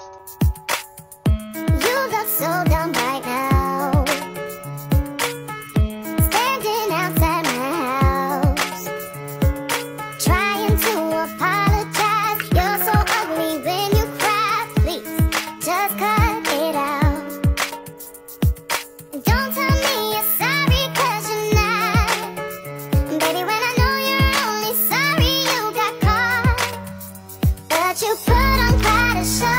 You look so dumb right now, standing outside my house, trying to apologize. You're so ugly when you cry. Please, just cut it out. And don't tell me you're sorry, 'cause you're not. Baby, when I know you're only sorry you got caught, but you put on quite a show.